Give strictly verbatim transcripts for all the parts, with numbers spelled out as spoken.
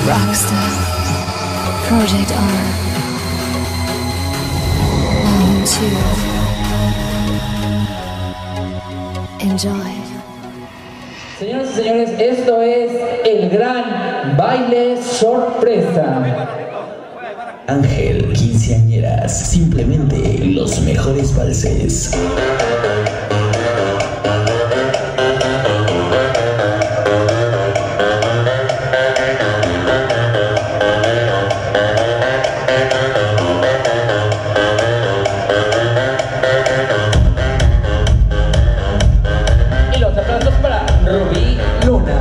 Rockstar, Project R, Volume two. Enjoy. Señoras y señores, esto es el gran baile sorpresa. Ángel, quinceañeras, simplemente los mejores valses. Y los aplausos para Rubí Luna.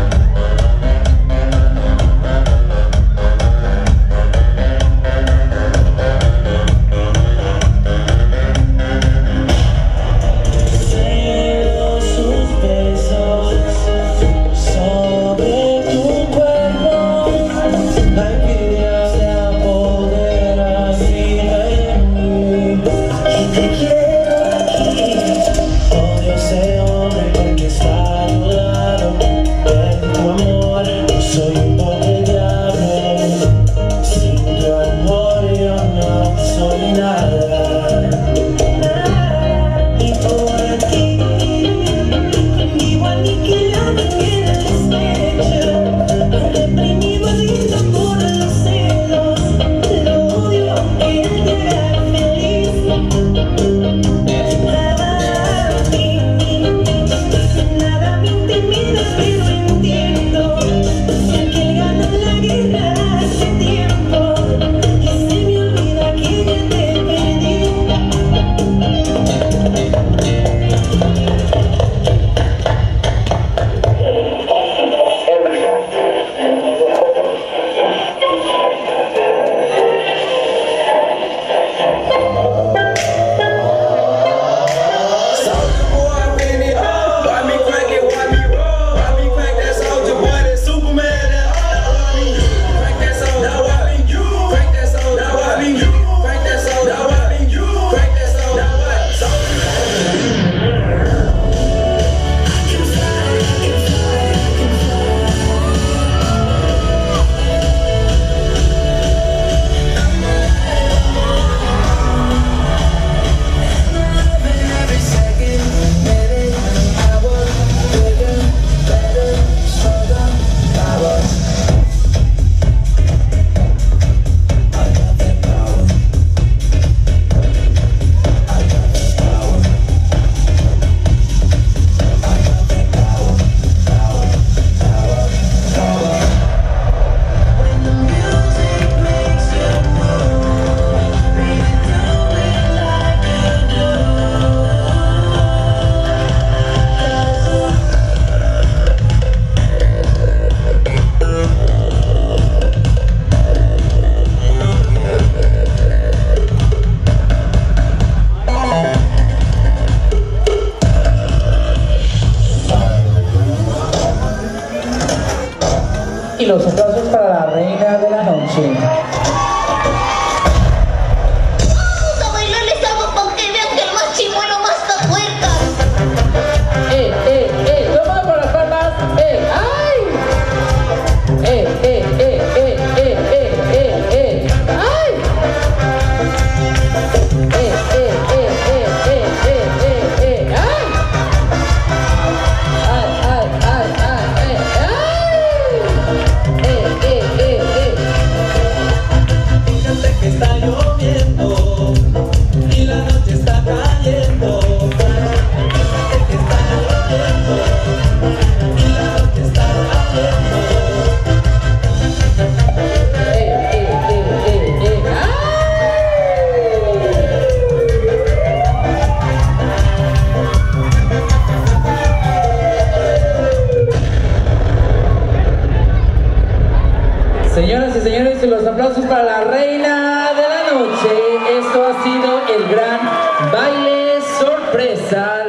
Y los aplausos para la reina de la noche. Vamos a bailarles algo para que vean que el más chimuelo más está puerta. ¡Eh, eh, eh! ¡Toma por las palmas! ¡Eh, ay! ¡Eh, eh, eh, eh, eh, eh, eh, eh! ¡Ay! ¡Eh, eh, eh, eh, eh, eh, eh, eh! ¡Ay! ¡Ay, ay, ay, ay, eh! ¡Ay! ¡Eh, eh, eh, eh! Fíjate que está lloviendo y la noche está cayendo. Fíjate que está lloviendo y la noche está cayendo. ¡Eh, eh, eh, eh, eh! ¡Ay! Señoras y señores, y los aplausos para la reina de la noche. Esto ha sido el gran baile sorpresa.